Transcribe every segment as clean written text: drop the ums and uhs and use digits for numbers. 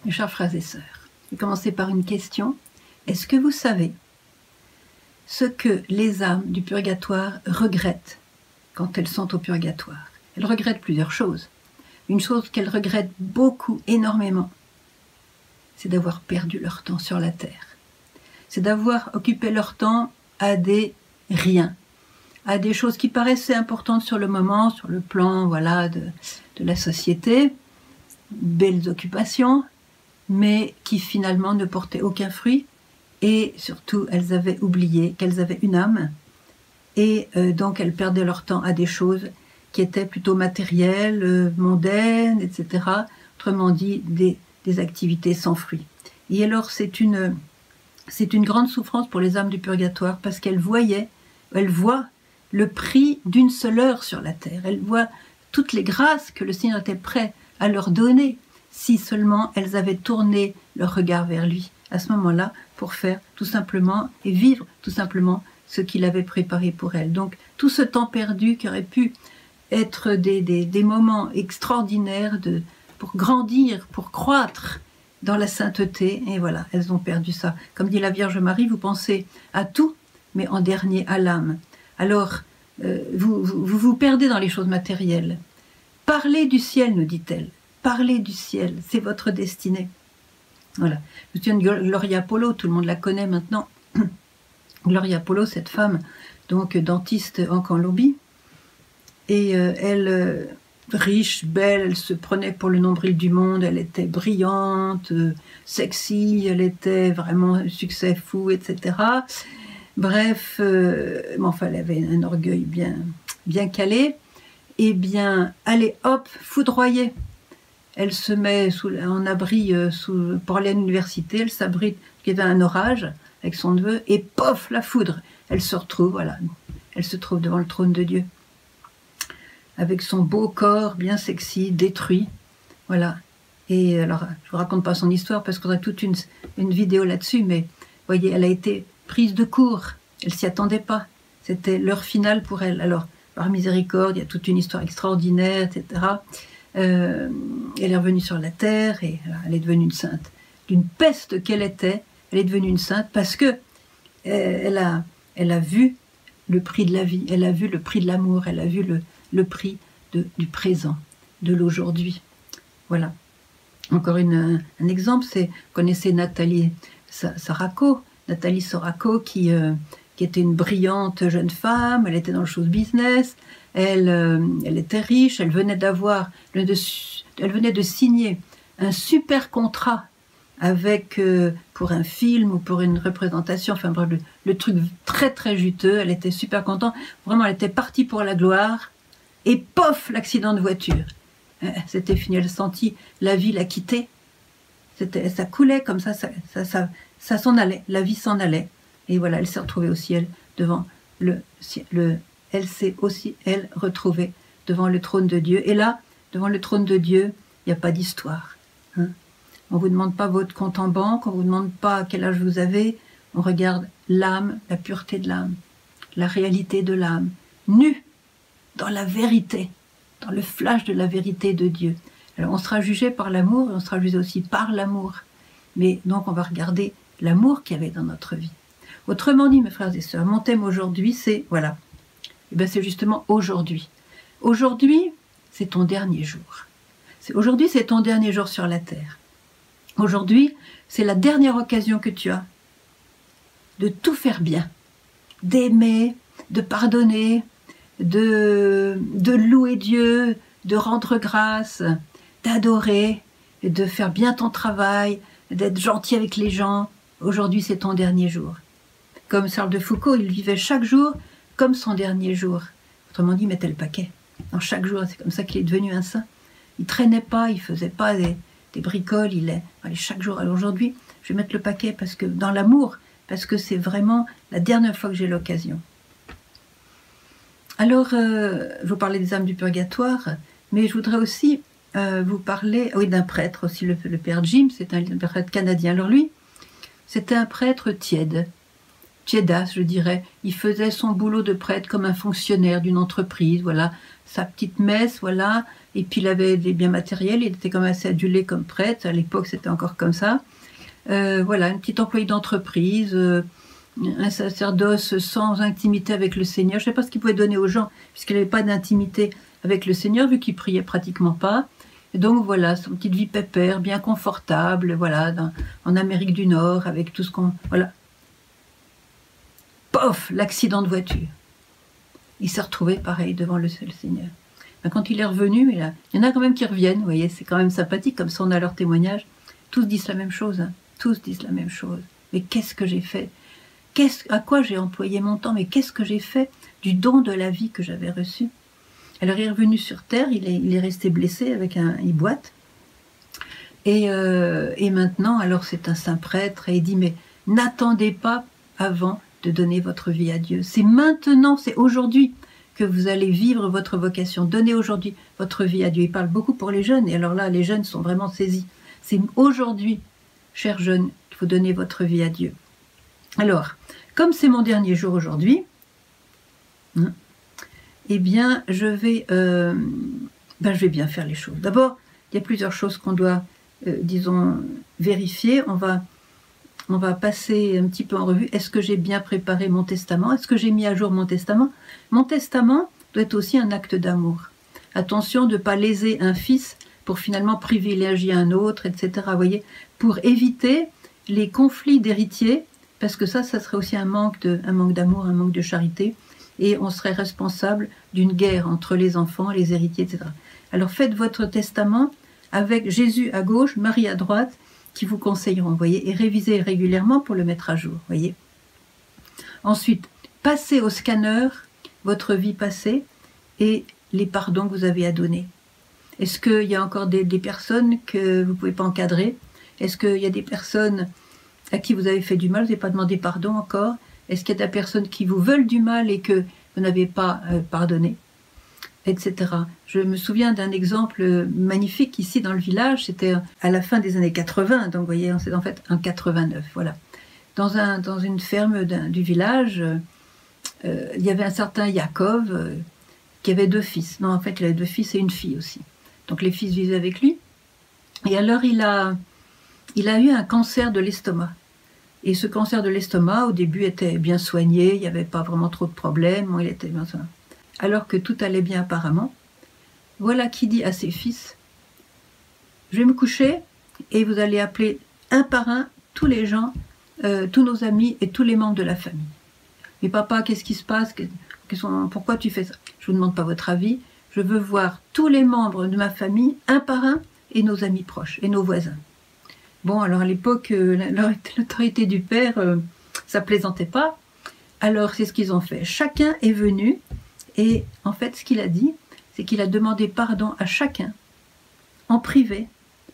Mes chers frères et sœurs, je vais commencer par une question. Est-ce que vous savez ce que les âmes du purgatoire regrettent quand elles sont au purgatoire? Elles regrettent plusieurs choses. Une chose qu'elles regrettent beaucoup, énormément, c'est d'avoir perdu leur temps sur la terre. C'est d'avoir occupé leur temps à des riens, à des choses qui paraissaient importantes sur le moment, sur le plan voilà, de la société, belles occupations, mais qui finalement ne portaient aucun fruit, et surtout elles avaient oublié qu'elles avaient une âme, et donc elles perdaient leur temps à des choses qui étaient plutôt matérielles, mondaines, etc. Autrement dit, des activités sans fruit. Et alors c'est une grande souffrance pour les âmes du purgatoire, parce qu'elles voient le prix d'une seule heure sur la terre. Elles voient toutes les grâces que le Seigneur était prêt à leur donner, si seulement elles avaient tourné leur regard vers lui, à ce moment-là, pour faire tout simplement, et vivre tout simplement ce qu'il avait préparé pour elles. Donc, tout ce temps perdu qui aurait pu être des moments extraordinaires pour grandir, pour croître dans la sainteté, et voilà, elles ont perdu ça. Comme dit la Vierge Marie, vous pensez à tout, mais en dernier à l'âme. Alors, vous perdez dans les choses matérielles. Parlez du ciel, nous dit-elle. Parlez du ciel, c'est votre destinée. Voilà. Je me souviens de Gloria Polo, tout le monde la connaît maintenant. Gloria Polo, cette femme, donc dentiste en Colombie, et elle, riche, belle, elle se prenait pour le nombril du monde, elle était brillante, sexy, elle était vraiment un succès fou, etc. Bref, mais enfin, elle avait un orgueil bien calé. Eh bien, allez, hop, foudroyée. Elle se met en abri pour aller à l'université, elle s'abrite, il y avait un orage avec son neveu, et pof, la foudre. Elle se retrouve, voilà, elle se trouve devant le trône de Dieu, avec son beau corps bien sexy, détruit, voilà. Et alors, je vous raconte pas son histoire parce qu'on a toute une vidéo là-dessus, mais vous voyez, elle a été prise de court, elle s'y attendait pas, c'était l'heure finale pour elle. Alors, par miséricorde, il y a toute une histoire extraordinaire, etc. Elle est revenue sur la terre et elle est devenue une sainte. D'une peste qu'elle était, elle est devenue une sainte parce que elle a vu le prix de la vie, elle a vu le prix de l'amour, elle a vu le prix du présent, de l'aujourd'hui. Voilà. Encore un exemple, c'est, vous connaissez Nathalie Soraco, qui était une brillante jeune femme, elle était dans le show business, elle était riche, elle venait de signer un super contrat avec pour un film ou pour une représentation, enfin bref, le truc très très juteux, elle était super contente, vraiment elle était partie pour la gloire, et pof, l'accident de voiture. C'était fini, elle sentit la vie la quitter, ça coulait comme ça s'en allait, la vie s'en allait, et voilà, elle s'est retrouvée au ciel devant elle s'est aussi, elle, retrouvée devant le trône de Dieu. Et là, devant le trône de Dieu, il n'y a pas d'histoire. Hein. On ne vous demande pas votre compte en banque, on ne vous demande pas quel âge vous avez. On regarde l'âme, la pureté de l'âme, la réalité de l'âme, nue dans la vérité, dans le flash de la vérité de Dieu. Alors on sera jugé par l'amour, et on sera jugé aussi par l'amour. Mais donc on va regarder l'amour qu'il y avait dans notre vie. Autrement dit, mes frères et sœurs, mon thème aujourd'hui, c'est, voilà, et bien c'est justement aujourd'hui. Aujourd'hui, c'est ton dernier jour. Aujourd'hui, c'est ton dernier jour sur la terre. Aujourd'hui, c'est la dernière occasion que tu as de tout faire bien, d'aimer, de pardonner, de louer Dieu, de rendre grâce, d'adorer, de faire bien ton travail, d'être gentil avec les gens. Aujourd'hui, c'est ton dernier jour. Comme Charles de Foucault, il vivait chaque jour comme son dernier jour. Autrement dit, il mettait le paquet. Dans chaque jour, c'est comme ça qu'il est devenu un saint. Il traînait pas, il faisait pas des bricoles, allez, chaque jour. Alors aujourd'hui, je vais mettre le paquet parce que dans l'amour, parce que c'est vraiment la dernière fois que j'ai l'occasion. Alors, je vous parlais des âmes du purgatoire, mais je voudrais aussi vous parler d'un prêtre aussi, le père Jim, c'est un prêtre canadien. Alors lui, c'était un prêtre tiédasse, je dirais. Il faisait son boulot de prêtre comme un fonctionnaire d'une entreprise, voilà, sa petite messe, voilà, Et puis il avait des biens matériels, il était quand même assez adulé comme prêtre, à l'époque c'était encore comme ça. Voilà, une petite employée d'entreprise, un sacerdoce sans intimité avec le Seigneur. Je ne sais pas ce qu'il pouvait donner aux gens, puisqu'il n'avait pas d'intimité avec le Seigneur, vu qu'il priait pratiquement pas. Et donc voilà, son petite vie pépère, bien confortable, voilà, en Amérique du Nord, avec tout ce qu'on... Voilà. Pof, l'accident de voiture. Il s'est retrouvé pareil devant le Seigneur. Quand il est revenu, il y en a quand même qui reviennent, vous voyez, c'est quand même sympathique, comme ça on a leur témoignage. Tous disent la même chose, hein. Tous disent la même chose. Mais qu'est-ce que j'ai fait? À quoi j'ai employé mon temps? Mais qu'est-ce que j'ai fait du don de la vie que j'avais reçu? Alors il est revenu sur terre, il est resté blessé avec il boite. Et maintenant, alors c'est un saint prêtre, et il dit, mais n'attendez pas avant de donner votre vie à Dieu. C'est maintenant, c'est aujourd'hui que vous allez vivre votre vocation. Donnez aujourd'hui votre vie à Dieu. Il parle beaucoup pour les jeunes, et alors là, les jeunes sont vraiment saisis. C'est aujourd'hui, chers jeunes, qu'il faut donner votre vie à Dieu. Alors, comme c'est mon dernier jour aujourd'hui, eh bien, je vais bien faire les choses. D'abord, il y a plusieurs choses qu'on doit, disons, vérifier. On va passer un petit peu en revue. Est-ce que j'ai bien préparé mon testament? Est-ce que j'ai mis à jour mon testament? Mon testament doit être aussi un acte d'amour. Attention de ne pas léser un fils pour finalement privilégier un autre, etc. Vous voyez, pour éviter les conflits d'héritiers, parce que ça serait aussi un manque d'amour, un manque de charité, et on serait responsable d'une guerre entre les enfants, les héritiers, etc. Alors faites votre testament avec Jésus à gauche, Marie à droite, qui vous conseilleront, voyez, et révisez régulièrement pour le mettre à jour, voyez. Ensuite, passez au scanner votre vie passée et les pardons que vous avez à donner. Est-ce qu'il y a encore des personnes que vous ne pouvez pas encadrer? Est-ce qu'il y a des personnes à qui vous avez fait du mal, vous n'avez pas demandé pardon encore? Est-ce qu'il y a des personnes qui vous veulent du mal et que vous n'avez pas pardonné, etc. Je me souviens d'un exemple magnifique ici dans le village, c'était à la fin des années 80, donc vous voyez, c'est en fait en 89, voilà. Dans une ferme du village, il y avait un certain Yaakov qui avait 2 fils. Non, en fait, il avait 2 fils et une fille aussi. Donc les fils vivaient avec lui. Et alors il a eu un cancer de l'estomac. Et ce cancer de l'estomac, au début, était bien soigné, il n'y avait pas vraiment trop de problèmes, il était bien soigné. Alors que tout allait bien apparemment, voilà qui dit à ses fils, je vais me coucher et vous allez appeler un par un tous les gens, tous nos amis et tous les membres de la famille. Mais papa, qu'est-ce qui se passe? Pourquoi tu fais ça? Je ne vous demande pas votre avis, je veux voir tous les membres de ma famille, un par un, et nos amis proches, et nos voisins. Bon, alors à l'époque, l'autorité du père, ça plaisantait pas. Alors c'est ce qu'ils ont fait. Chacun est venu et en fait ce qu'il a dit, c'est qu'il a demandé pardon à chacun en privé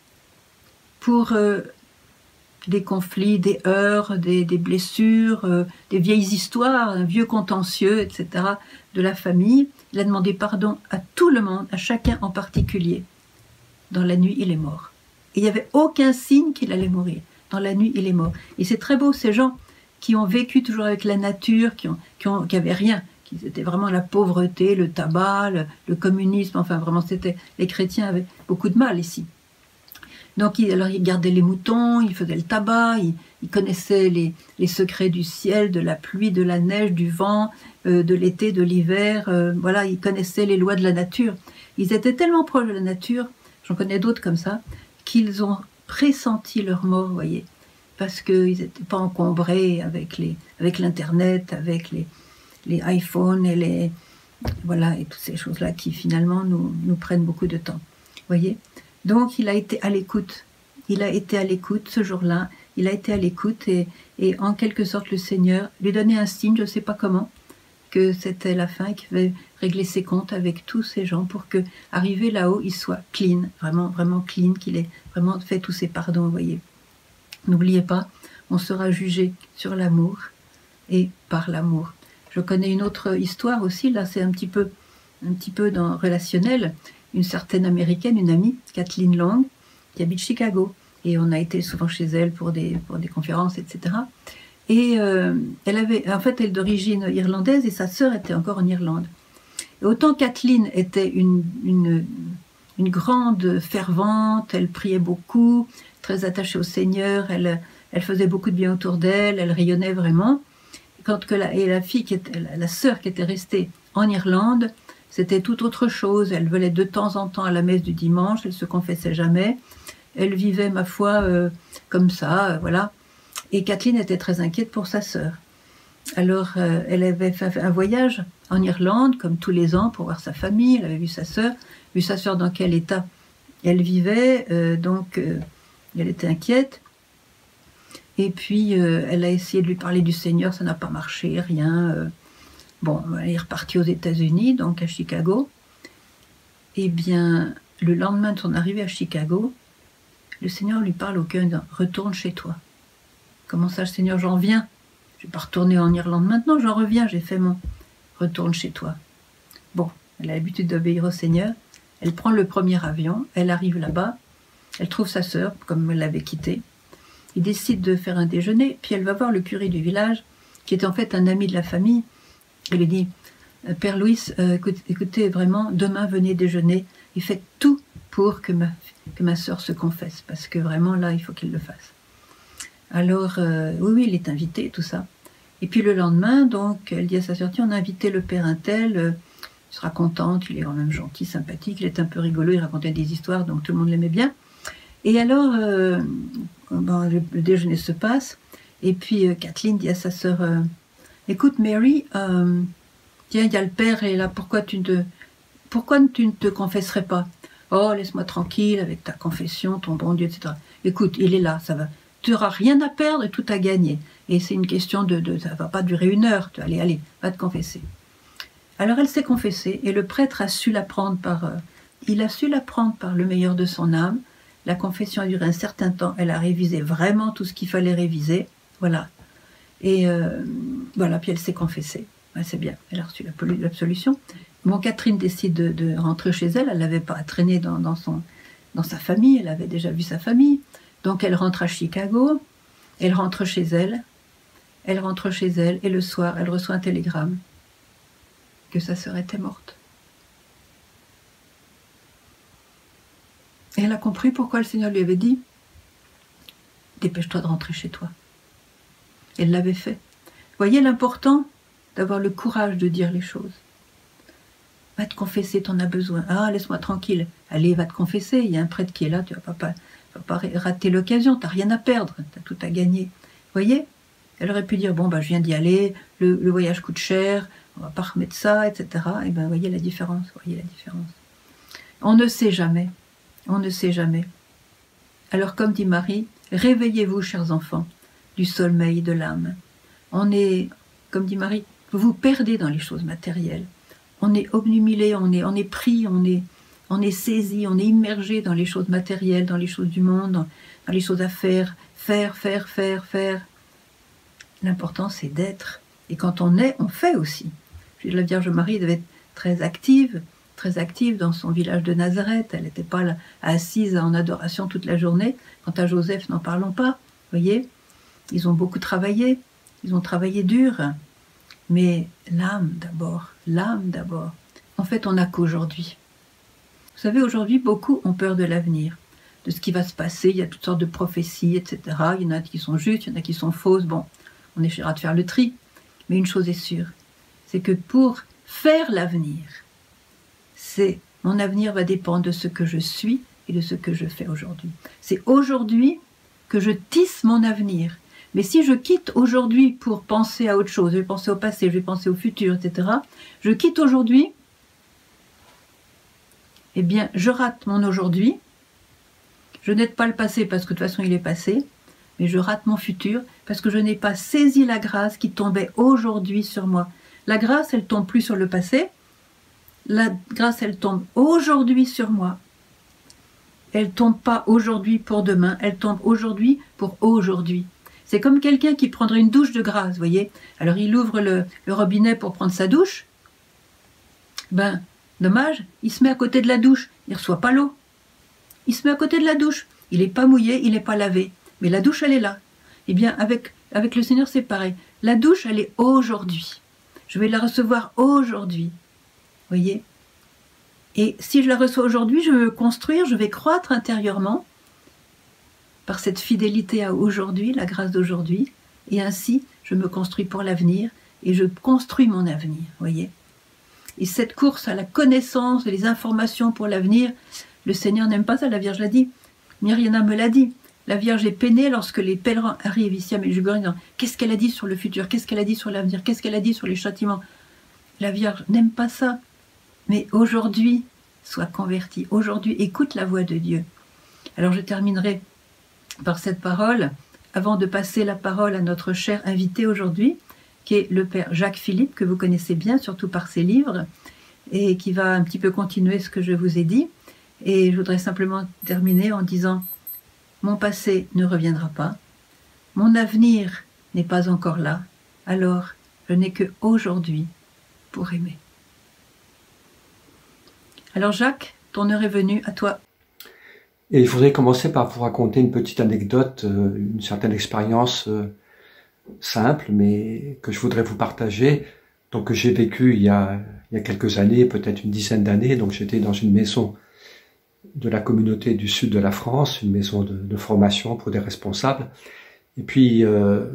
pour des conflits, des heurts, des blessures, des vieilles histoires, un vieux contentieux, etc. de la famille. Il a demandé pardon à tout le monde, à chacun en particulier. Dans la nuit, il est mort. Et il n'y avait aucun signe qu'il allait mourir. Dans la nuit, il est mort. Et c'est très beau, ces gens qui ont vécu toujours avec la nature, qui n'avaient rien, qui étaient vraiment la pauvreté, le tabac, le communisme, enfin vraiment, les chrétiens avaient beaucoup de mal ici. Donc, alors ils gardaient les moutons, ils faisaient le tabac, ils connaissaient les secrets du ciel, de la pluie, de la neige, du vent, de l'été, de l'hiver. Voilà, ils connaissaient les lois de la nature. Ils étaient tellement proches de la nature, j'en connais d'autres comme ça, qu'ils ont pressenti leur mort, vous voyez, parce qu'ils n'étaient pas encombrés avec l'internet, avec les iPhones et voilà, et toutes ces choses-là qui finalement nous prennent beaucoup de temps, voyez. Donc il a été à l'écoute, ce jour-là, il a été à l'écoute et en quelque sorte le Seigneur lui donnait un signe, je ne sais pas comment, que c'était la fin, qu'il avait régler ses comptes avec tous ces gens pour que, arrivé là-haut, il soit clean, vraiment, vraiment clean, qu'il ait vraiment fait tous ses pardons, vous voyez. N'oubliez pas, on sera jugé sur l'amour et par l'amour. Je connais une autre histoire aussi, là c'est un petit peu dans relationnel, une certaine américaine, une amie, Kathleen Long, qui habite Chicago, et on a été souvent chez elle pour des conférences, etc. Et elle est d'origine irlandaise et sa sœur était encore en Irlande. Et autant Kathleen était une une grande fervente, elle priait beaucoup, très attachée au Seigneur, elle faisait beaucoup de bien autour d'elle, elle rayonnait vraiment. Et la fille, la sœur qui était restée en Irlande, c'était tout autre chose. Elle venait de temps en temps à la messe du dimanche, elle se confessait jamais. Elle vivait, ma foi, comme ça, voilà. Et Kathleen était très inquiète pour sa sœur. Alors, elle avait fait un voyage en Irlande, comme tous les ans, pour voir sa famille. Elle avait vu sa sœur dans quel état elle vivait, donc elle était inquiète. Et puis, elle a essayé de lui parler du Seigneur, ça n'a pas marché, rien. Bon, elle est repartie aux États-Unis, donc à Chicago. Eh bien, le lendemain de son arrivée à Chicago, le Seigneur lui parle au cœur en disant « Retourne chez toi ». Comment ça, Seigneur, j'en viens? Je ne vais pas retourner en Irlande maintenant, j'en reviens, j'ai fait mon « Retourne chez toi ». Bon, elle a l'habitude d'obéir au Seigneur. Elle prend le premier avion, elle arrive là-bas, elle trouve sa sœur, comme elle l'avait quittée. Il décide de faire un déjeuner, puis elle va voir le curé du village, qui est en fait un ami de la famille. Elle lui dit « Père Louis, écoutez, vraiment, demain, venez déjeuner, et faites tout pour que ma sœur se confesse, parce que vraiment, là, il faut qu'il le fasse. » Alors, oui, il est invité, tout ça. Et puis le lendemain, donc, elle dit à sa sœur « On a invité le père Untel, il sera content, il est quand même gentil, sympathique, il est un peu rigolo, il racontait des histoires, donc tout le monde l'aimait bien. » Et alors, le déjeuner se passe, et puis Kathleen dit à sa sœur « Écoute Mary, tiens, il y a le père est là, pourquoi tu ne te confesserais pas? Oh, laisse-moi tranquille avec ta confession, ton bon Dieu, etc. Écoute, il est là, ça va. Tu n'auras rien à perdre et tout à gagner. Et c'est une question ça ne va pas durer 1 heure. Allez, va te confesser. » Alors elle s'est confessée, et le prêtre a su la prendre il a su la prendre par le meilleur de son âme. La confession a duré un certain temps, elle a révisé vraiment tout ce qu'il fallait réviser, voilà. Et voilà, puis elle s'est confessée. Ouais, c'est bien, elle a reçu l'absolution. Bon, Catherine décide de rentrer chez elle, elle n'avait pas à traîner dans sa famille, elle avait déjà vu sa famille. Donc elle rentre à Chicago, elle rentre chez elle, et le soir, elle reçoit un télégramme que sa sœur était morte. Et elle a compris pourquoi le Seigneur lui avait dit « Dépêche-toi de rentrer chez toi ». Elle l'avait fait. Voyez l'important d'avoir le courage de dire les choses. Va te confesser, t'en as besoin. Ah, laisse-moi tranquille. Allez, va te confesser, il y a un prêtre qui est là, tu ne vas pas rater l'occasion, tu n'as rien à perdre, tu as tout à gagner. Voyez, elle aurait pu dire, bon, je viens d'y aller, le voyage coûte cher, on ne va pas remettre ça, etc. Et bien, voyez la différence, On ne sait jamais. On ne sait jamais. Alors, comme dit Marie, réveillez-vous, chers enfants, du sommeil de l'âme. On est, comme dit Marie, vous vous perdez dans les choses matérielles. On est obnubilé, on est pris, on est saisi, on est immergé dans les choses matérielles, dans les choses du monde, dans les choses à faire. L'important, c'est d'être. Et quand on est, on fait aussi. La Vierge Marie devait être très active dans son village de Nazareth. Elle n'était pas là, assise en adoration toute la journée. Quant à Joseph, n'en parlons pas. Voyez, ils ont beaucoup travaillé. Ils ont travaillé dur. Mais l'âme d'abord. En fait, on n'a qu'aujourd'hui. Vous savez, aujourd'hui, beaucoup ont peur de l'avenir, de ce qui va se passer. Il y a toutes sortes de prophéties, etc. Il y en a qui sont justes, il y en a qui sont fausses. Bon, on essaiera de faire le tri. Mais une chose est sûre, c'est que pour faire l'avenir, mon avenir va dépendre de ce que je suis et de ce que je fais aujourd'hui. C'est aujourd'hui que je tisse mon avenir. Mais si je quitte aujourd'hui pour penser à autre chose, je vais penser au passé, je vais penser au futur, etc. Je quitte aujourd'hui, eh bien, je rate mon aujourd'hui. Je n'aide pas le passé parce que de toute façon il est passé, mais je rate mon futur parce que je n'ai pas saisi la grâce qui tombait aujourd'hui sur moi. La grâce, elle tombe plus sur le passé. La grâce, elle tombe aujourd'hui sur moi. Elle tombe pas aujourd'hui pour demain, elle tombe aujourd'hui pour aujourd'hui. C'est comme quelqu'un qui prendrait une douche de grâce, vous voyez. Alors il ouvre le robinet pour prendre sa douche. Ben, dommage, il se met à côté de la douche, il ne reçoit pas l'eau. Il se met à côté de la douche, il n'est pas mouillé, il n'est pas lavé. Mais la douche, elle est là. Eh bien, avec le Seigneur, c'est pareil. La douche, elle est aujourd'hui. Je vais la recevoir aujourd'hui. Voyez. Et si je la reçois aujourd'hui, je vais me construire, je vais croître intérieurement par cette fidélité à aujourd'hui, la grâce d'aujourd'hui, et ainsi je me construis pour l'avenir et je construis mon avenir, voyez. Et cette course à la connaissance et les informations pour l'avenir, le Seigneur n'aime pas ça, la Vierge l'a dit. Myriana me l'a dit. La Vierge est peinée lorsque les pèlerins arrivent ici à Medjugorje. Qu'est-ce qu'elle a dit sur le futur? Qu'est-ce qu'elle a dit sur l'avenir? Qu'est-ce qu'elle a dit sur les châtiments? La Vierge n'aime pas ça. Mais aujourd'hui, sois converti. Aujourd'hui, écoute la voix de Dieu. Alors je terminerai par cette parole, avant de passer la parole à notre cher invité aujourd'hui, qui est le Père Jacques Philippe, que vous connaissez bien, surtout par ses livres, et qui va un petit peu continuer ce que je vous ai dit. Et je voudrais simplement terminer en disant: mon passé ne reviendra pas, mon avenir n'est pas encore là, alors je n'ai que aujourd'hui pour aimer. Alors Jacques, ton heure est venue, à toi. Et il faudrait commencer par vous raconter une petite anecdote, une certaine expérience simple, mais que je voudrais vous partager. Donc que j'ai vécu il y a quelques années, peut-être une dizaine d'années. Donc j'étais dans une maison de la communauté du sud de la France, une maison de formation pour des responsables. Et puis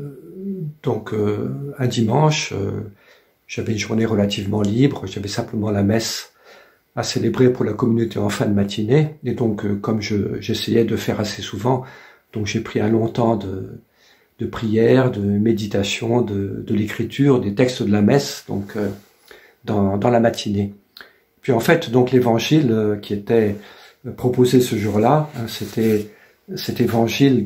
un dimanche, j'avais une journée relativement libre, j'avais simplement la messe à célébrer pour la communauté en fin de matinée. Et donc comme j'essayais de faire assez souvent, donc j'ai pris un long temps de prière, de méditation, de l'écriture, des textes de la messe, donc dans la matinée. Puis en fait, donc l'évangile qui était proposé ce jour-là, c'était cet évangile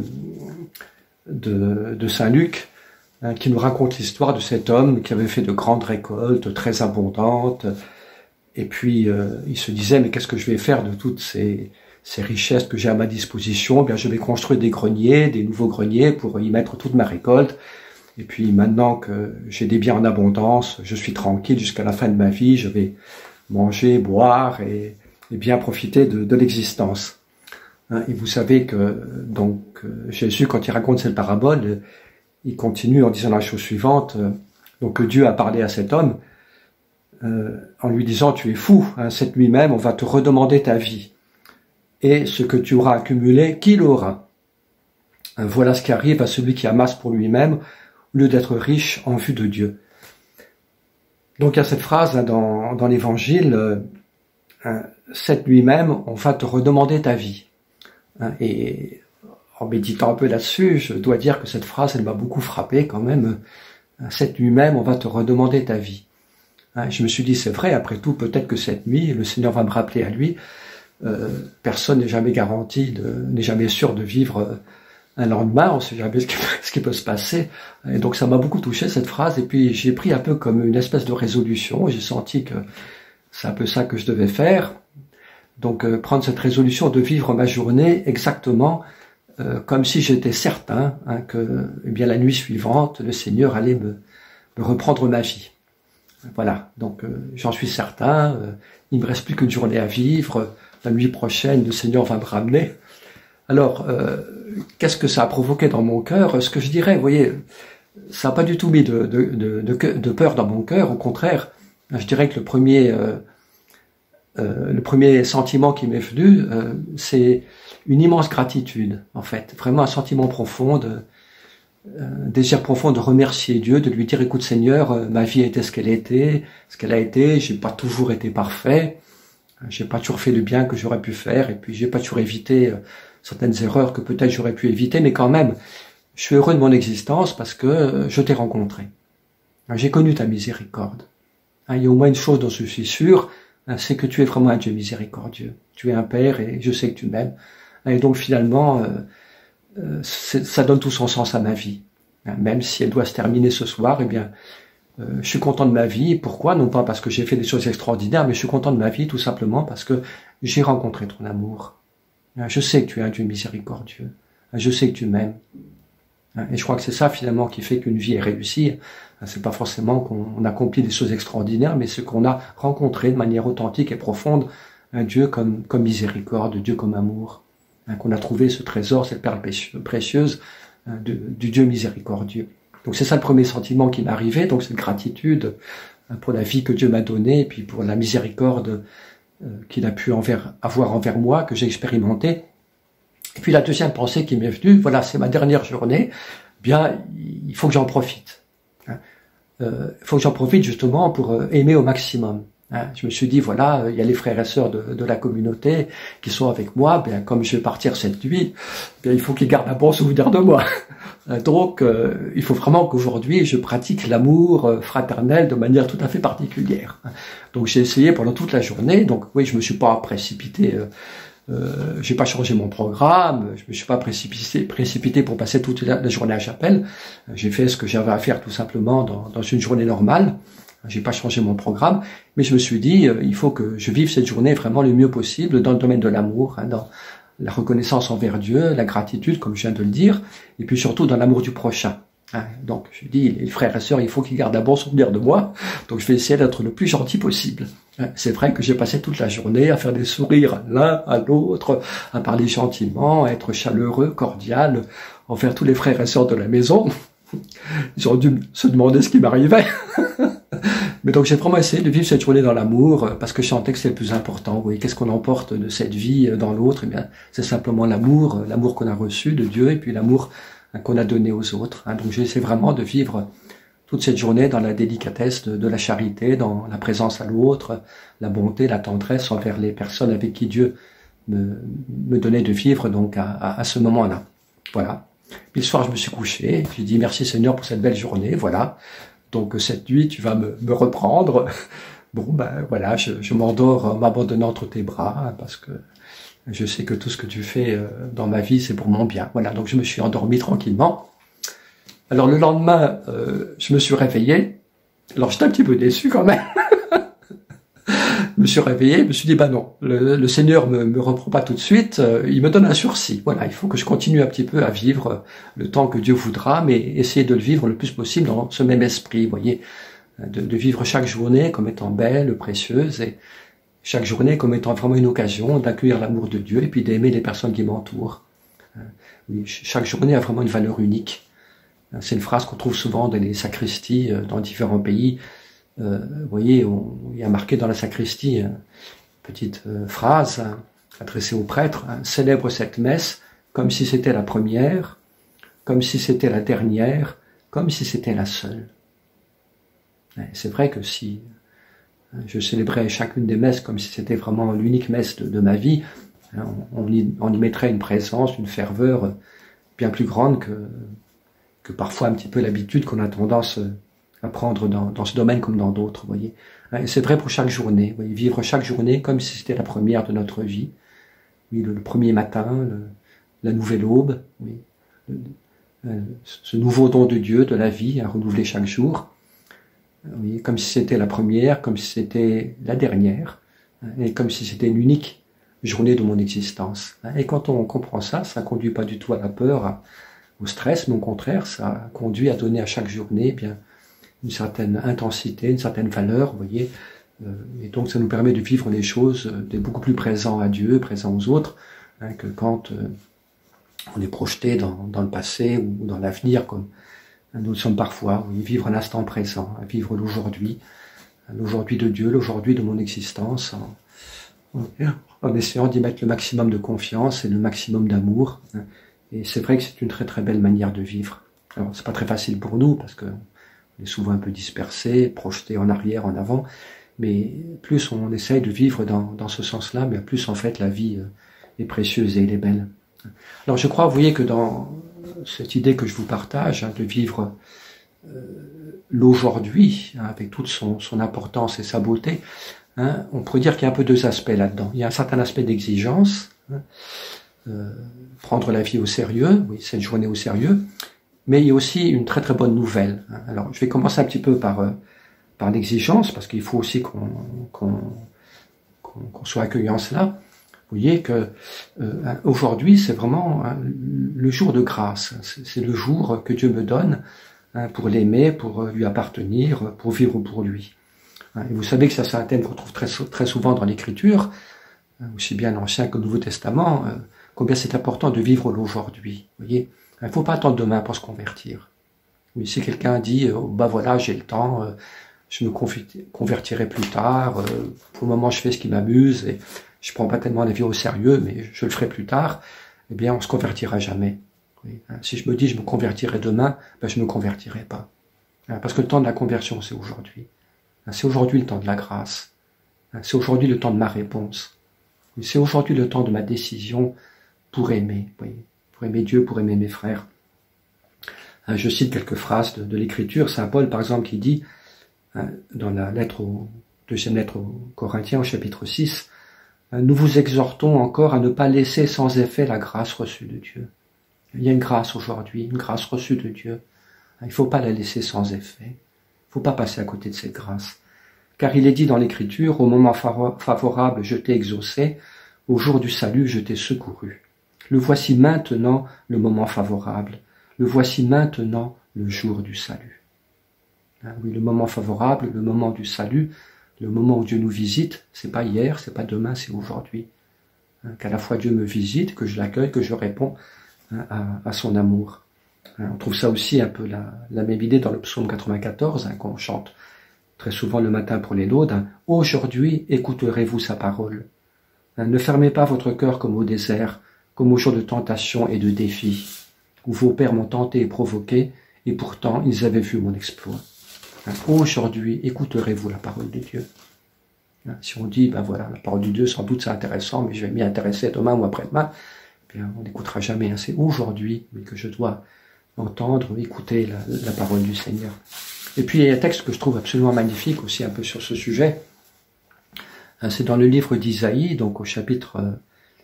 de Saint Luc, qui nous raconte l'histoire de cet homme qui avait fait de grandes récoltes très abondantes. Et puis il se disait: mais qu'est-ce que je vais faire de toutes ces richesses que j'ai à ma disposition? Eh bien, je vais construire des greniers, des nouveaux greniers pour y mettre toute ma récolte. Et puis maintenant que j'ai des biens en abondance, je suis tranquille jusqu'à la fin de ma vie, je vais manger, boire et bien profiter de l'existence. Et vous savez que donc Jésus, quand il raconte cette parabole, il continue en disant la chose suivante, donc que Dieu a parlé à cet homme en lui disant: tu es fou, cette nuit même on va te redemander ta vie. Et ce que tu auras accumulé, qui l'aura? Voilà ce qui arrive à celui qui amasse pour lui-même, au lieu d'être riche en vue de Dieu. Donc il y a cette phrase dans l'Évangile, cette nuit même, on va te redemander ta vie. Et en méditant un peu là-dessus, je dois dire que cette phrase, elle m'a beaucoup frappé quand même. Cette nuit même, on va te redemander ta vie. Je me suis dit, c'est vrai, après tout, peut-être que cette nuit, le Seigneur va me rappeler à lui. Personne n'est jamais garanti, n'est jamais sûr de vivre un lendemain, on ne sait jamais ce qui peut se passer. Et donc ça m'a beaucoup touché cette phrase, et puis j'ai pris un peu comme une espèce de résolution, j'ai senti que c'est un peu ça que je devais faire. Donc prendre cette résolution de vivre ma journée exactement comme si j'étais certain que eh bien, la nuit suivante, le Seigneur allait me reprendre ma vie. Voilà, donc j'en suis certain, il me reste plus qu'une journée à vivre, la nuit prochaine, le Seigneur va me ramener. Alors, qu'est-ce que ça a provoqué dans mon cœur? Ce que je dirais, vous voyez, ça n'a pas du tout mis de peur dans mon cœur, au contraire, je dirais que le premier sentiment qui m'est venu, c'est une immense gratitude, en fait, vraiment un sentiment profond, désir profond de remercier Dieu, de lui dire: écoute Seigneur, ma vie était ce qu'elle a été, j'ai pas toujours été parfait, j'ai pas toujours fait le bien que j'aurais pu faire, et puis j'ai pas toujours évité certaines erreurs que peut-être j'aurais pu éviter, mais quand même, je suis heureux de mon existence parce que je t'ai rencontré. J'ai connu ta miséricorde. Il y a au moins une chose dont je suis sûr, c'est que tu es vraiment un Dieu miséricordieux. Tu es un Père et je sais que tu m'aimes. Et donc finalement, ça donne tout son sens à ma vie. Même si elle doit se terminer ce soir, eh bien, je suis content de ma vie. Pourquoi? Non pas parce que j'ai fait des choses extraordinaires, mais je suis content de ma vie tout simplement parce que j'ai rencontré ton amour. Je sais que tu es un Dieu miséricordieux. Je sais que tu m'aimes. Et je crois que c'est ça finalement qui fait qu'une vie est réussie. C'est pas forcément qu'on accomplit des choses extraordinaires, mais ce qu'on a rencontré de manière authentique et profonde un Dieu comme miséricorde, Dieu comme amour. Qu'on a trouvé ce trésor, cette perle précieuse du Dieu miséricordieux. Donc c'est ça le premier sentiment qui m'est arrivé, donc cette gratitude pour la vie que Dieu m'a donnée, et puis pour la miséricorde qu'il a pu avoir envers moi, que j'ai expérimenté. Et puis la deuxième pensée qui m'est venue, voilà, c'est ma dernière journée, bien, il faut que j'en profite. Il faut que j'en profite justement pour aimer au maximum. Je me suis dit, voilà, il y a les frères et sœurs de la communauté qui sont avec moi, bien, comme je vais partir cette nuit, bien, il faut qu'ils gardent un bon souvenir de moi. Donc, il faut vraiment qu'aujourd'hui, je pratique l'amour fraternel de manière tout à fait particulière. Donc, j'ai essayé pendant toute la journée. Donc, oui, je me suis pas précipité, j'ai pas changé mon programme, je me suis pas précipité pour passer toute la journée à chapelle. J'ai fait ce que j'avais à faire tout simplement dans une journée normale. J'ai pas changé mon programme, mais je me suis dit, il faut que je vive cette journée vraiment le mieux possible dans le domaine de l'amour, dans la reconnaissance envers Dieu, la gratitude, comme je viens de le dire, et puis surtout dans l'amour du prochain. Donc, je dis, les frères et sœurs, il faut qu'ils gardent un bon souvenir de moi, donc je vais essayer d'être le plus gentil possible. C'est vrai que j'ai passé toute la journée à faire des sourires l'un à l'autre, à parler gentiment, à être chaleureux, cordial, envers tous les frères et sœurs de la maison. Ils ont dû se demander ce qui m'arrivait. Mais donc j'ai vraiment essayé de vivre cette journée dans l'amour, parce que je sentais que c'est le plus important. Oui, qu'est-ce qu'on emporte de cette vie dans l'autre? Eh bien, c'est simplement l'amour, l'amour qu'on a reçu de Dieu, et puis l'amour qu'on a donné aux autres. Donc j'ai essayé vraiment de vivre toute cette journée dans la délicatesse de la charité, dans la présence à l'autre, la bonté, la tendresse envers les personnes avec qui Dieu me donnait de vivre donc à ce moment-là. Voilà. Puis le soir, je me suis couché, j'ai dit merci Seigneur pour cette belle journée, voilà. Donc cette nuit, tu vas me reprendre. Bon, ben voilà, je m'endors en m'abandonnant entre tes bras, parce que je sais que tout ce que tu fais dans ma vie, c'est pour mon bien. Voilà, donc je me suis endormi tranquillement. Alors le lendemain, je me suis réveillé. Alors j'étais un petit peu déçu quand même. Je me suis réveillé, je me suis dit, bah non, le Seigneur me reprend pas tout de suite, il me donne un sursis. Voilà, il faut que je continue un petit peu à vivre le temps que Dieu voudra, mais essayer de le vivre le plus possible dans ce même esprit, vous voyez, de vivre chaque journée comme étant belle, précieuse, et chaque journée comme étant vraiment une occasion d'accueillir l'amour de Dieu et puis d'aimer les personnes qui m'entourent. Oui, chaque journée a vraiment une valeur unique. C'est une phrase qu'on trouve souvent dans les sacristies dans différents pays. Vous voyez, il y a marqué dans la sacristie une petite phrase adressée aux prêtres, célèbre cette messe comme si c'était la première, comme si c'était la dernière, comme si c'était la seule. C'est vrai que si je célébrais chacune des messes comme si c'était vraiment l'unique messe de ma vie, on y mettrait une présence, une ferveur bien plus grande que parfois un petit peu l'habitude qu'on a tendance à prendre dans ce domaine comme dans d'autres, vous voyez. Et c'est vrai pour chaque journée, vous voyez, vivre chaque journée comme si c'était la première de notre vie. Oui, le premier matin, la nouvelle aube, oui, ce nouveau don de Dieu, de la vie, à renouveler chaque jour. Oui, comme si c'était la première, comme si c'était la dernière, et comme si c'était une unique journée de mon existence. Et quand on comprend ça, ça conduit pas du tout à la peur, au stress, mais au contraire, ça conduit à donner à chaque journée, bien, une certaine intensité, une certaine valeur, vous voyez, et donc ça nous permet de vivre les choses, d'être beaucoup plus présents à Dieu, présents aux autres, que quand on est projeté dans le passé ou dans l'avenir, comme nous le sommes parfois, oui, vivre l'instant présent, vivre l'aujourd'hui de Dieu, l'aujourd'hui de mon existence, en essayant d'y mettre le maximum de confiance et le maximum d'amour. Et c'est vrai que c'est une très très belle manière de vivre. Alors c'est pas très facile pour nous, parce que on est souvent un peu dispersé, projeté en arrière, en avant, mais plus on essaye de vivre dans ce sens-là, mais plus en fait la vie est précieuse et elle est belle. Alors je crois, vous voyez, que dans cette idée que je vous partage, de vivre l'aujourd'hui, avec toute son importance et sa beauté, on pourrait dire qu'il y a un peu deux aspects là-dedans. Il y a un certain aspect d'exigence, prendre la vie au sérieux, oui, cette journée au sérieux, mais il y a aussi une très très bonne nouvelle. Alors, je vais commencer un petit peu par l'exigence, parce qu'il faut aussi qu'on soit accueillant cela. Vous voyez que aujourd'hui, c'est vraiment le jour de grâce. C'est le jour que Dieu me donne pour l'aimer, pour lui appartenir, pour vivre pour lui. Et vous savez que ça, c'est un thème qu'on trouve très souvent dans l'Écriture, aussi bien l'Ancien que le Nouveau Testament, combien c'est important de vivre l'aujourd'hui. Vous voyez, il ne faut pas attendre demain pour se convertir. Mais si quelqu'un dit, bah voilà, j'ai le temps, je me convertirai plus tard, pour le moment je fais ce qui m'amuse, et je prends pas tellement la vie au sérieux, mais je le ferai plus tard, eh bien on se convertira jamais. Oui. Si je me dis je me convertirai demain, ben, je me convertirai pas. Parce que le temps de la conversion, c'est aujourd'hui. C'est aujourd'hui le temps de la grâce. C'est aujourd'hui le temps de ma réponse. C'est aujourd'hui le temps de ma décision pour aimer. Oui. Pour aimer Dieu, pour aimer mes frères. Je cite quelques phrases de l'Écriture. Saint Paul, par exemple, qui dit, dans la deuxième lettre aux Corinthiens, au chapitre 6, nous vous exhortons encore à ne pas laisser sans effet la grâce reçue de Dieu. Il y a une grâce aujourd'hui, une grâce reçue de Dieu. Il ne faut pas la laisser sans effet. Il ne faut pas passer à côté de cette grâce. Car il est dit dans l'Écriture, au moment favorable, je t'ai exaucé, au jour du salut, je t'ai secouru. Le voici maintenant le moment favorable. Le voici maintenant le jour du salut. Oui, le moment favorable, le moment du salut, le moment où Dieu nous visite, c'est pas hier, c'est pas demain, c'est aujourd'hui. Qu'à la fois Dieu me visite, que je l'accueille, que je réponds à son amour. On trouve ça aussi un peu la même idée dans le psaume 94, qu'on chante très souvent le matin pour les laudes. Aujourd'hui, écouterez-vous sa parole. Ne fermez pas votre cœur comme au désert, comme au jour de tentation et de défi, où vos pères m'ont tenté et provoqué, et pourtant ils avaient vu mon exploit. Aujourd'hui, écouterez-vous la parole de Dieu. Si on dit, ben voilà, la parole de Dieu, sans doute c'est intéressant, mais je vais m'y intéresser demain ou après-demain, bien, on n'écoutera jamais. C'est aujourd'hui que je dois entendre, écouter la parole du Seigneur. Et puis il y a un texte que je trouve absolument magnifique aussi un peu sur ce sujet. C'est dans le livre d'Isaïe, donc au chapitre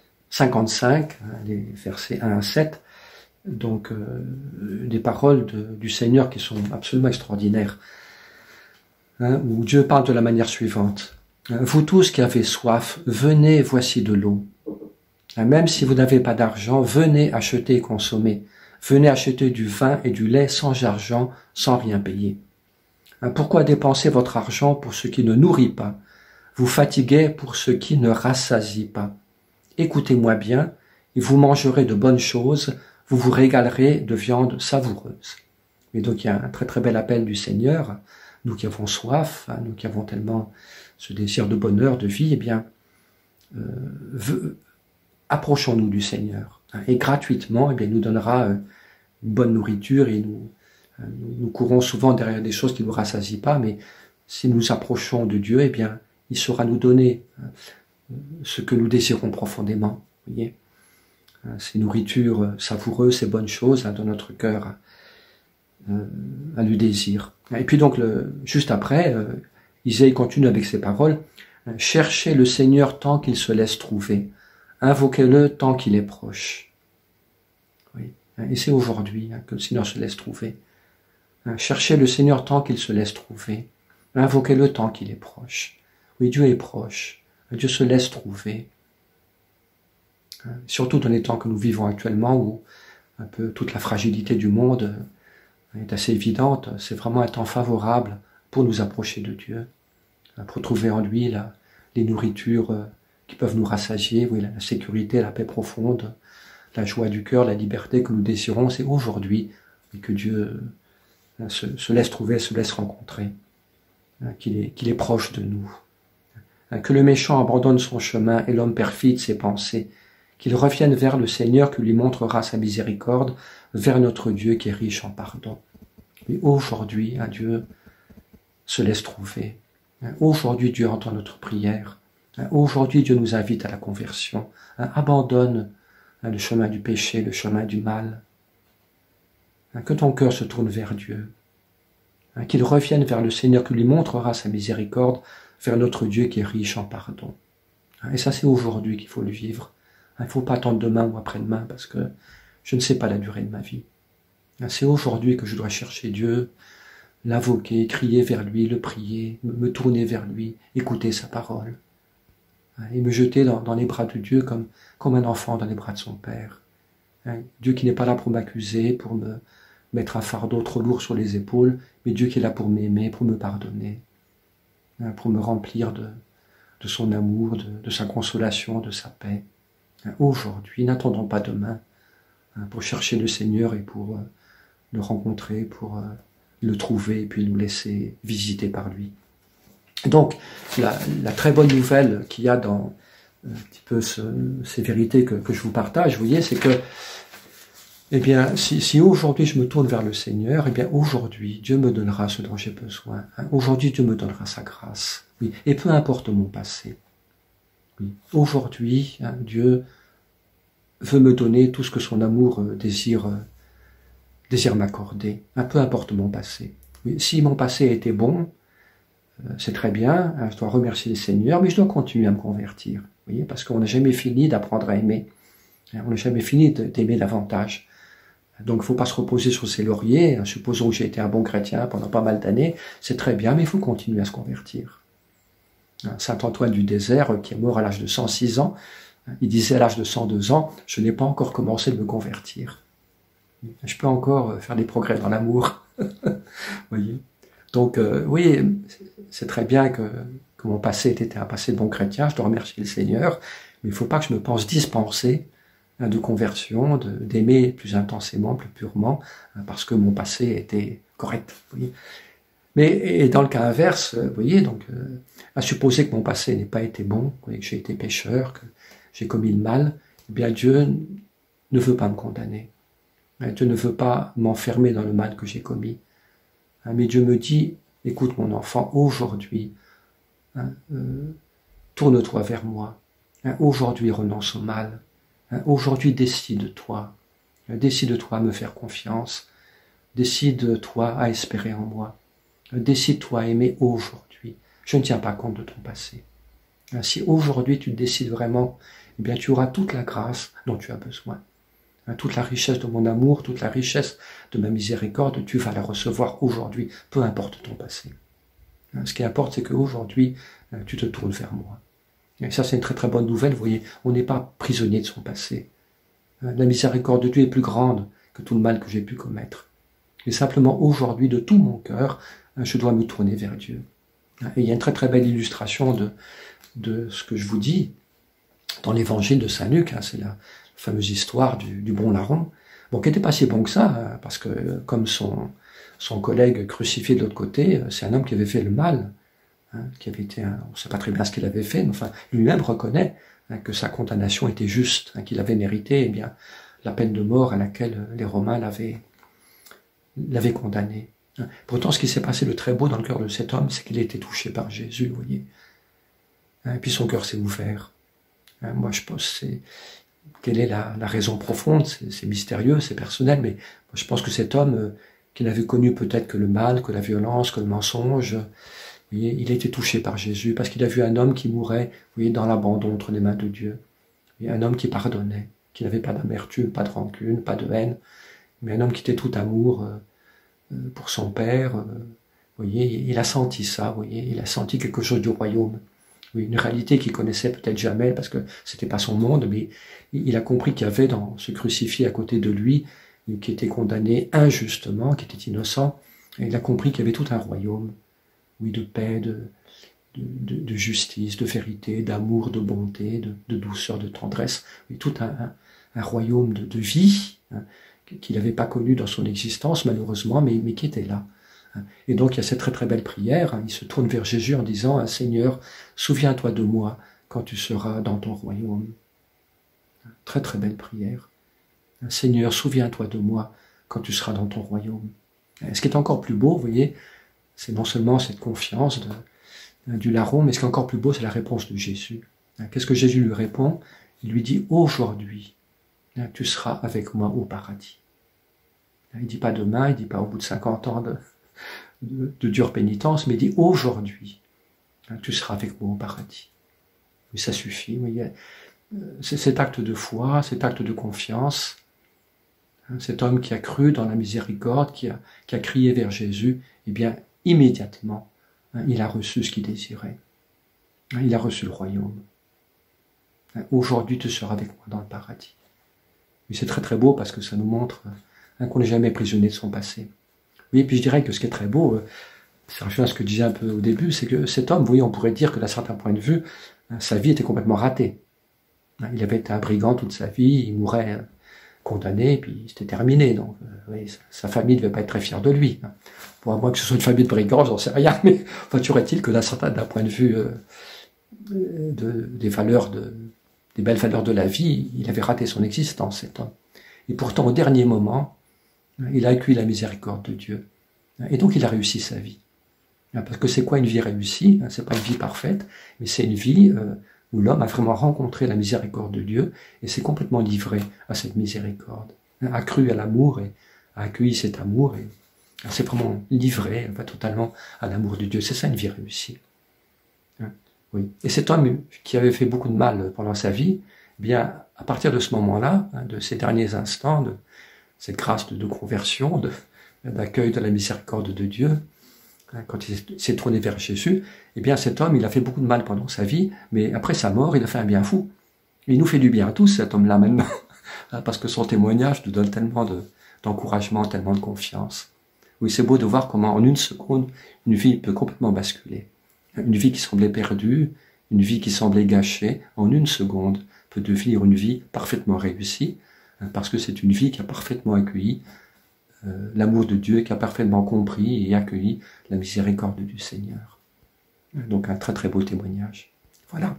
55, les versets 1 à 7, donc des paroles du Seigneur qui sont absolument extraordinaires, où Dieu parle de la manière suivante. Vous tous qui avez soif, venez, voici de l'eau. Même si vous n'avez pas d'argent, venez acheter et consommer. Venez acheter du vin et du lait sans argent, sans rien payer. Pourquoi dépenser votre argent pour ce qui ne nourrit pas? Vous fatiguez pour ce qui ne rassasie pas. Écoutez-moi bien, et vous mangerez de bonnes choses, vous vous régalerez de viande savoureuse. Et donc il y a un très très bel appel du Seigneur, nous qui avons soif, nous qui avons tellement ce désir de bonheur, de vie, eh bien, approchons-nous du Seigneur. Et gratuitement, eh bien, il nous donnera une bonne nourriture, et nous courons souvent derrière des choses qui ne nous rassasient pas, mais si nous approchons de Dieu, eh bien, il saura nous donner ce que nous désirons profondément. Vous voyez, ces nourritures savoureuses, ces bonnes choses dans notre cœur, à lui désir. Et puis donc, juste après, Isaïe continue avec ces paroles. Cherchez le Seigneur tant qu'il se laisse trouver. Invoquez-le tant qu'il est proche. Oui. Et c'est aujourd'hui que le Seigneur se laisse trouver. Cherchez le Seigneur tant qu'il se laisse trouver. Invoquez-le tant qu'il est proche. Oui, Dieu est proche. Dieu se laisse trouver. Surtout dans les temps que nous vivons actuellement, où un peu toute la fragilité du monde est assez évidente. C'est vraiment un temps favorable pour nous approcher de Dieu, pour trouver en lui les nourritures qui peuvent nous rassasier, oui, la sécurité, la paix profonde, la joie du cœur, la liberté que nous désirons. C'est aujourd'hui que Dieu se laisse trouver, se laisse rencontrer, qu'il est proche de nous. Que le méchant abandonne son chemin et l'homme perfide ses pensées, qu'il revienne vers le Seigneur qui lui montrera sa miséricorde, vers notre Dieu qui est riche en pardon. Mais aujourd'hui, Dieu se laisse trouver. Aujourd'hui, Dieu entend notre prière. Aujourd'hui, Dieu nous invite à la conversion. Abandonne le chemin du péché, le chemin du mal. Que ton cœur se tourne vers Dieu. Qu'il revienne vers le Seigneur qui lui montrera sa miséricorde, vers notre Dieu qui est riche en pardon. Et ça, c'est aujourd'hui qu'il faut le vivre. Il ne faut pas attendre demain ou après-demain, parce que je ne sais pas la durée de ma vie. C'est aujourd'hui que je dois chercher Dieu, l'invoquer, crier vers lui, le prier, me tourner vers lui, écouter sa parole. Et me jeter dans les bras de Dieu comme un enfant dans les bras de son Père. Dieu qui n'est pas là pour m'accuser, pour me mettre un fardeau trop lourd sur les épaules, mais Dieu qui est là pour m'aimer, pour me pardonner, pour me remplir de son amour, de sa consolation, de sa paix. Aujourd'hui, n'attendons pas demain pour chercher le Seigneur et pour le rencontrer, pour le trouver et puis nous laisser visiter par lui. Donc, la très bonne nouvelle qu'il y a dans un petit peu ces vérités que je vous partage, vous voyez, c'est que, eh bien, si aujourd'hui je me tourne vers le Seigneur, eh bien, aujourd'hui, Dieu me donnera ce dont j'ai besoin. Hein. Aujourd'hui, Dieu me donnera sa grâce. Oui. Et peu importe mon passé. Oui. Aujourd'hui, hein, Dieu veut me donner tout ce que son amour désire m'accorder. Hein, peu importe mon passé. Oui. Si mon passé a été bon, c'est très bien, hein, je dois remercier le Seigneur, mais je dois continuer à me convertir. Vous voyez, parce qu'on n'a jamais fini d'apprendre à aimer. Hein, on n'a jamais fini d'aimer davantage. Donc, il ne faut pas se reposer sur ses lauriers. Supposons que j'ai été un bon chrétien pendant pas mal d'années. C'est très bien, mais il faut continuer à se convertir. Saint Antoine du Désert, qui est mort à l'âge de 106 ans, il disait à l'âge de 102 ans, « Je n'ai pas encore commencé de me convertir. » Je peux encore faire des progrès dans l'amour. Voyez. Donc, oui, c'est très bien que mon passé ait été un passé de bon chrétien. Je dois remercier le Seigneur. Mais il ne faut pas que je me pense dispensé de conversion, d'aimer plus intensément, plus purement, parce que mon passé était correct. Vous voyez. Mais dans le cas inverse, vous voyez, donc, à supposer que mon passé n'ait pas été bon, que j'ai été pécheur, que j'ai commis le mal, eh bien Dieu ne veut pas me condamner. Dieu ne veut pas m'enfermer dans le mal que j'ai commis. Mais Dieu me dit, écoute mon enfant, aujourd'hui, tourne-toi vers moi. Aujourd'hui, renonce au mal. Aujourd'hui, décide-toi. Décide-toi à me faire confiance. Décide-toi à espérer en moi. Décide-toi à aimer aujourd'hui. Je ne tiens pas compte de ton passé. Si aujourd'hui tu décides vraiment, eh bien tu auras toute la grâce dont tu as besoin. Toute la richesse de mon amour, toute la richesse de ma miséricorde, tu vas la recevoir aujourd'hui, peu importe ton passé. Ce qui importe, c'est qu'aujourd'hui, tu te tournes vers moi. Et ça, c'est une très très bonne nouvelle, vous voyez, on n'est pas prisonnier de son passé. La miséricorde de Dieu est plus grande que tout le mal que j'ai pu commettre. Et simplement, aujourd'hui, de tout mon cœur, je dois me tourner vers Dieu. Et il y a une très très belle illustration de ce que je vous dis dans l'évangile de Saint Luc, c'est la fameuse histoire du bon larron, bon, qui n'était pas si bon que ça, parce que comme son collègue crucifié de l'autre côté, c'est un homme qui avait fait le mal, qui avait été, on ne sait pas très bien ce qu'il avait fait, mais enfin, lui-même reconnaît que sa condamnation était juste, qu'il avait mérité, eh bien, la peine de mort à laquelle les Romains l'avaient condamné. Pourtant, ce qui s'est passé de très beau dans le cœur de cet homme, c'est qu'il a été touché par Jésus, vous voyez. Et puis son cœur s'est ouvert. Moi, je pense, quelle est la raison profonde, c'est mystérieux, c'est personnel, mais moi, je pense que cet homme, qui n'avait connu peut-être que le mal, que la violence, que le mensonge, vous voyez, il a été touché par Jésus, parce qu'il a vu un homme qui mourait, vous voyez, dans l'abandon entre les mains de Dieu. Et un homme qui pardonnait, qui n'avait pas d'amertume, pas de rancune, pas de haine, mais un homme qui était tout amour pour son père. Vous voyez, il a senti ça, vous voyez, il a senti quelque chose du royaume. Oui, une réalité qu'il connaissait peut-être jamais, parce que c'était pas son monde, mais il a compris qu'il y avait dans ce crucifié à côté de lui, qui était condamné injustement, qui était innocent, et il a compris qu'il y avait tout un royaume, oui, de paix, de justice, de vérité, d'amour, de bonté, de douceur, de tendresse, oui, tout un royaume de vie, qu'il n'avait pas connu dans son existence, malheureusement, mais qui était là. Et donc, il y a cette très très belle prière, il se tourne vers Jésus en disant, Seigneur, souviens-toi de moi quand tu seras dans ton royaume. Très très belle prière. Seigneur, souviens-toi de moi quand tu seras dans ton royaume. Et ce qui est encore plus beau, vous voyez, c'est non seulement cette confiance du larron, mais ce qui est encore plus beau, c'est la réponse de Jésus. Qu'est-ce que Jésus lui répond? Il lui dit, aujourd'hui, tu seras avec moi au paradis. Il ne dit pas demain, il ne dit pas au bout de 50 ans de dure pénitence, mais il dit aujourd'hui, tu seras avec moi au paradis. Mais ça suffit. C'est cet acte de foi, cet acte de confiance, cet homme qui a cru dans la miséricorde, qui a crié vers Jésus, eh bien, immédiatement, il a reçu ce qu'il désirait. Il a reçu le royaume. Aujourd'hui, tu seras avec moi dans le paradis. Mais c'est très très beau parce que ça nous montre qu'on n'est jamais prisonnier de son passé. Oui, puis je dirais que ce qui est très beau, ça rejoint à ce que je disais un peu au début, c'est que cet homme, vous voyez, on pourrait dire que d'un certain point de vue, sa vie était complètement ratée. Il avait été un brigand toute sa vie, il mourait condamné, puis c'était terminé. Donc, vous Oui, sa famille ne devait pas être très fière de lui. Pour moi que ce soit une famille de brigands, j'en sais rien, mais enfin, toujours est-il que d'un point de vue des belles valeurs de la vie, il avait raté son existence, cet homme. Et pourtant, au dernier moment, il a accueilli la miséricorde de Dieu. Et donc, il a réussi sa vie. Parce que c'est quoi une vie réussie? C'est pas une vie parfaite, mais c'est une vie où l'homme a vraiment rencontré la miséricorde de Dieu et s'est complètement livré à cette miséricorde, a cru à l'amour et a accueilli cet amour et s'est vraiment livré totalement à l'amour de Dieu. C'est ça une vie réussie. Oui. Et cet homme qui avait fait beaucoup de mal pendant sa vie, eh bien, à partir de ce moment-là, de ces derniers instants, de cette grâce de conversion, d'accueil de la miséricorde de Dieu, quand il s'est tourné vers Jésus, eh bien cet homme, il a fait beaucoup de mal pendant sa vie, mais après sa mort, il a fait un bien fou. Et il nous fait du bien à tous, cet homme-là, maintenant, parce que son témoignage nous donne tellement d'encouragement, tellement de confiance. Oui, c'est beau de voir comment, en une seconde, une vie peut complètement basculer. Une vie qui semblait perdue, une vie qui semblait gâchée, en une seconde, peut devenir une vie parfaitement réussie, parce que c'est une vie qui a parfaitement accueilli l'amour de Dieu, qui a parfaitement compris et accueilli la miséricorde du Seigneur. Donc un très très beau témoignage. Voilà.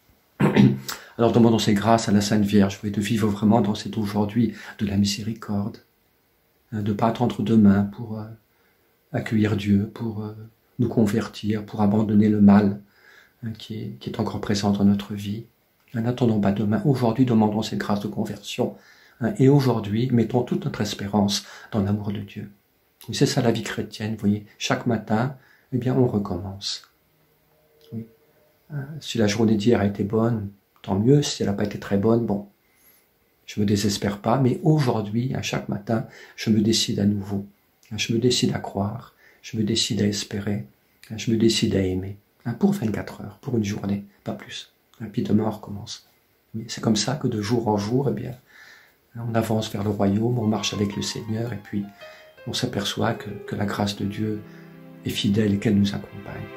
Alors demandons ces grâces à la Sainte Vierge, de vivre vraiment dans cet aujourd'hui de la miséricorde, de ne pas attendre demain pour accueillir Dieu, pour nous convertir, pour abandonner le mal qui est encore présent dans notre vie. N'attendons pas demain. Aujourd'hui, demandons cette grâce de conversion. Et aujourd'hui, mettons toute notre espérance dans l'amour de Dieu. C'est ça la vie chrétienne, vous voyez. Chaque matin, eh bien, on recommence. Oui. Si la journée d'hier a été bonne, tant mieux. Si elle n'a pas été très bonne, bon, je me désespère pas. Mais aujourd'hui, à chaque matin, je me décide à nouveau. Je me décide à croire. Je me décide à espérer. Je me décide à aimer. Pour 24 heures, pour une journée, pas plus. Et puis demain, on recommence. C'est comme ça que de jour en jour, eh bien, on avance vers le royaume, on marche avec le Seigneur et puis on s'aperçoit que la grâce de Dieu est fidèle et qu'elle nous accompagne.